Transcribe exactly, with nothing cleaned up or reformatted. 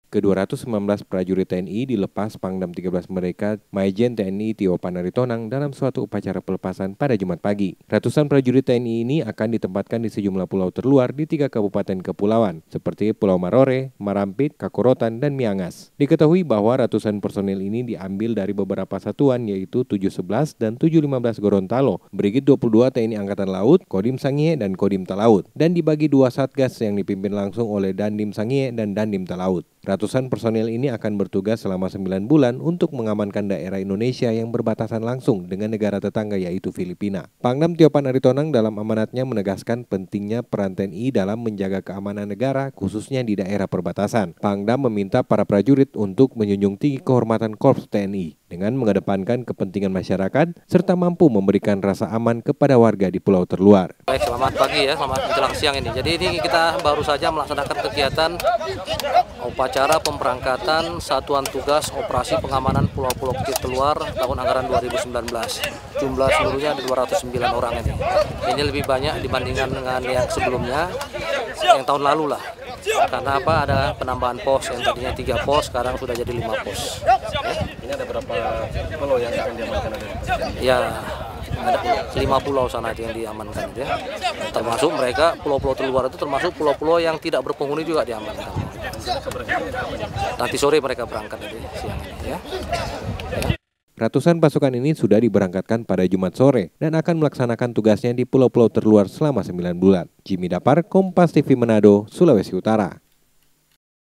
Ke dua ratus sembilan belas prajurit T N I dilepas Pangdam tiga belas mereka Maijen T N I Tio Panaritonang dalam suatu upacara pelepasan pada Jumat pagi. Ratusan prajurit T N I ini akan ditempatkan di sejumlah pulau terluar di tiga kabupaten kepulauan, seperti Pulau Marore, Marampit, Kakorotan, dan Miangas. Diketahui bahwa ratusan personil ini diambil dari beberapa satuan yaitu tujuh sebelas dan tujuh lima belas Gorontalo, Brigit dua puluh dua T N I Angkatan Laut, Kodim Sangihe, dan Kodim Talaut, dan dibagi dua satgas yang dipimpin langsung oleh Dandim Sangihe dan Dandim Talaut. Ratusan personil ini akan bertugas selama sembilan bulan untuk mengamankan daerah Indonesia yang berbatasan langsung dengan negara tetangga yaitu Filipina. Pangdam Tio Panaritonang dalam amanatnya menegaskan pentingnya peran T N I dalam menjaga keamanan negara khususnya di daerah perbatasan. Pangdam meminta para prajurit untuk menjunjung tinggi kehormatan Korps T N I dengan mengedepankan kepentingan masyarakat serta mampu memberikan rasa aman kepada warga di pulau terluar. Baik, selamat pagi ya, selamat menjelang siang ini. Jadi ini kita baru saja melaksanakan kegiatan upacara pemberangkatan Satuan Tugas Operasi Pengamanan Pulau-Pulau Kecil Terluar tahun anggaran dua ribu sembilan belas. Jumlah seluruhnya ada dua ratus sembilan orang ini. Ini lebih banyak dibandingkan dengan yang sebelumnya, yang tahun lalu lah. Karena apa? Ada penambahan pos, yang tadinya tiga pos sekarang sudah jadi lima pos. Ya. Ini ada berapa pulau yang akan diamankan? Ya, ada lima pulau sana yang diamankan ya. Termasuk mereka pulau-pulau terluar itu termasuk pulau-pulau yang tidak berpenghuni juga diamankan. Nanti sore mereka berangkat nanti siang ini ya. Ratusan pasukan ini sudah diberangkatkan pada Jumat sore dan akan melaksanakan tugasnya di pulau-pulau terluar selama sembilan bulan. Jimmy Dapar, Kompas T V Manado, Sulawesi Utara.